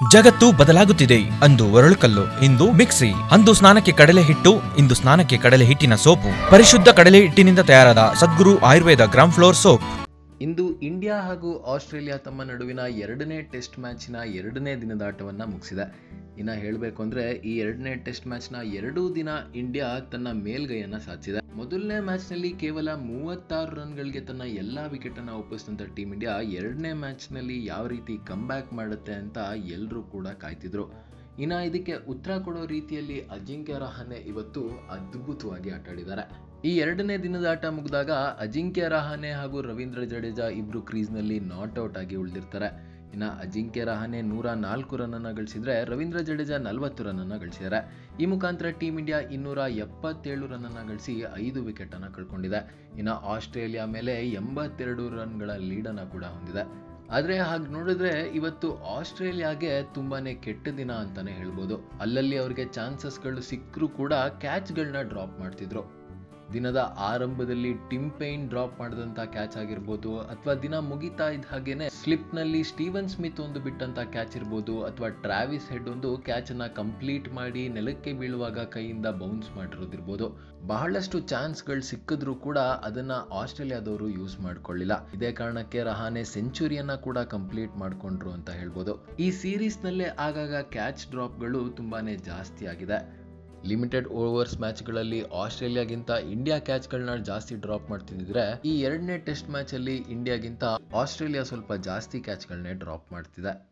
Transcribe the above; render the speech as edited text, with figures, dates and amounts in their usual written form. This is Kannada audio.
ಜಗತ್ತು ಬದಲಾಗುತ್ತಿದೆ. ಅಂದು ಒರಳುಕಲ್ಲು, ಇಂದು ಮಿಕ್ಸಿ. ಅಂದು ಸ್ನಾನಕ್ಕೆ ಕಡಲೆ ಹಿಟ್ಟು, ಇಂದು ಸ್ನಾನಕ್ಕೆ ಕಡಲೆ ಹಿಟ್ಟಿನ ಸೋಪು. ಪರಿಶುದ್ಧ ಕಡಲೆ ಹಿಟ್ಟಿನಿಂದ ತಯಾರಾದ Sadguru Ayurveda gram flour soap. ಇಂದು ಇಂಡಿಯಾ ಹಾಗೂ ಆಸ್ಟ್ರೇಲಿಯಾ ತಮ್ಮ ನಡುವಿನ ಎರಡನೇ ಟೆಸ್ಟ್ ಮ್ಯಾಚಿನ ಎರಡನೇ ದಿನದಾಟವನ್ನು ಮುಗಿಸಿದೆ. ಇನ್ನು ಹೇಳಬೇಕು ಅಂದರೆ ಈ ಎರಡನೇ ಟೆಸ್ಟ್ ಮ್ಯಾಚ್ನ ಎರಡೂ ದಿನ ಇಂಡಿಯಾ ತನ್ನ ಮೇಲ್ಗೈಯನ್ನು ಸಾಧಿಸಿದೆ. ಮೊದಲನೇ ಮ್ಯಾಚ್ನಲ್ಲಿ ಕೇವಲ 36 ರನ್ಗಳಿಗೆ ತನ್ನ ಎಲ್ಲ ವಿಕೆಟನ್ನು ಒಪ್ಪಿಸಿದಂಥ ಟೀಮ್ ಇಂಡಿಯಾ ಎರಡನೇ ಮ್ಯಾಚ್ನಲ್ಲಿ ಯಾವ ರೀತಿ ಕಮ್ಬ್ಯಾಕ್ ಮಾಡುತ್ತೆ ಅಂತ ಎಲ್ಲರೂ ಕೂಡ ಕಾಯ್ತಿದ್ರು. ಇನ್ನು ಇದಕ್ಕೆ ಉತ್ತರ ಕೊಡೋ ರೀತಿಯಲ್ಲಿ ಅಜಿಂಕ್ಯ ರಹಾನೆ ಇವತ್ತು ಅದ್ಭುತವಾಗಿ ಆಟಾಡಿದ್ದಾರೆ. ಈ ಎರಡನೇ ದಿನದ ಆಟ ಮುಗಿದಾಗ ಅಜಿಂಕ್ಯ ರಹಾನೆ ಹಾಗೂ ರವೀಂದ್ರ ಜಡೇಜಾ ಇಬ್ರು ಕ್ರೀಸ್ನಲ್ಲಿ ನಾಟ್ಔಟ್ ಆಗಿ ಉಳಿದಿರ್ತಾರೆ. ಇನ್ನು ಅಜಿಂಕ್ಯ ರಹಾನೆ 104 ರನ್ನನ್ನು ಗಳಿಸಿದ್ರೆ ರವೀಂದ್ರ ಜಡೇಜಾ 40 ರನ್ನನ್ನು ಗಳಿಸಿದ್ದಾರೆ. ಈ ಮುಖಾಂತರ ಟೀಮ್ ಇಂಡಿಯಾ 277 ರನ್ನನ್ನು ಗಳಿಸಿ 5 ವಿಕೆಟನ್ನು ಕಳ್ಕೊಂಡಿದೆ. ಇನ್ನು ಆಸ್ಟ್ರೇಲಿಯಾ ಮೇಲೆ 82 ರನ್ಗಳ ಲೀಡನ್ನು ಕೂಡ ಹೊಂದಿದೆ. ಆದರೆ ಹಾಗೆ ನೋಡಿದ್ರೆ ಇವತ್ತು ಆಸ್ಟ್ರೇಲಿಯಾಗೆ ತುಂಬಾನೇ ಕೆಟ್ಟ ದಿನ ಅಂತಾನೆ ಹೇಳ್ಬೋದು. ಅಲ್ಲಲ್ಲಿ ಅವ್ರಿಗೆ ಚಾನ್ಸಸ್ಗಳು ಸಿಕ್ಕರೂ ಕೂಡ ಕ್ಯಾಚ್ಗಳನ್ನ ಡ್ರಾಪ್ ಮಾಡ್ತಿದ್ರು. ದಿನದ ಆರಂಭದಲ್ಲಿ ಟಿಮ್ ಪೈನ್ ಡ್ರಾಪ್ ಮಾಡಿದಂಥ ಕ್ಯಾಚ್ ಆಗಿರ್ಬೋದು, ಅಥವಾ ದಿನ ಮುಗಿತಾ ಇದ್ದ ಹಾಗೇನೆ ಸ್ಲಿಪ್ನಲ್ಲಿ ಸ್ಟೀವನ್ ಸ್ಮಿತ್ ಒಂದು ಬಿಟ್ಟಂತ ಕ್ಯಾಚ್ ಇರ್ಬೋದು, ಅಥವಾ ಟ್ರಾವಿಸ್ ಹೆಡ್ ಒಂದು ಕ್ಯಾಚನ್ನು ಕಂಪ್ಲೀಟ್ ಮಾಡಿ ನೆಲಕ್ಕೆ ಬೀಳುವಾಗ ಕೈಯಿಂದ ಬೌನ್ಸ್ ಮಾಡಿರೋದಿರ್ಬೋದು. ಬಹಳಷ್ಟು ಚಾನ್ಸ್ಗಳು ಸಿಕ್ಕಿದ್ರೂ ಕೂಡ ಅದನ್ನ ಆಸ್ಟ್ರೇಲಿಯಾದವರು ಯೂಸ್ ಮಾಡ್ಕೊಳ್ಳಿಲ್ಲ. ಇದೇ ಕಾರಣಕ್ಕೆ ರಹಾನೆ ಸೆಂಚುರಿಯನ್ನ ಕೂಡ ಕಂಪ್ಲೀಟ್ ಮಾಡ್ಕೊಂಡ್ರು ಅಂತ ಹೇಳ್ಬೋದು. ಈ ಸೀರೀಸ್ನಲ್ಲೇ ಆಗಾಗ ಕ್ಯಾಚ್ ಡ್ರಾಪ್ಗಳು ತುಂಬಾನೇ ಜಾಸ್ತಿ ಆಗಿದೆ. ಲಿಮಿಟೆಡ್ ಓವರ್ಸ್ ಮ್ಯಾಚ್ಗಳಲ್ಲಿ ಆಸ್ಟ್ರೇಲಿಯಾಗಿಂತ ಇಂಡಿಯಾ ಕ್ಯಾಚ್ಗಳನ್ನ ಜಾಸ್ತಿ ಡ್ರಾಪ್ ಮಾಡ್ತಿದ್ರೆ, ಈ ಎರಡನೇ ಟೆಸ್ಟ್ ಮ್ಯಾಚ್ ಅಲ್ಲಿ ಇಂಡಿಯಾಗಿಂತ ಆಸ್ಟ್ರೇಲಿಯಾ ಸ್ವಲ್ಪ ಜಾಸ್ತಿ ಕ್ಯಾಚ್ಗಳನ್ನೇ ಡ್ರಾಪ್ ಮಾಡ್ತಿದೆ.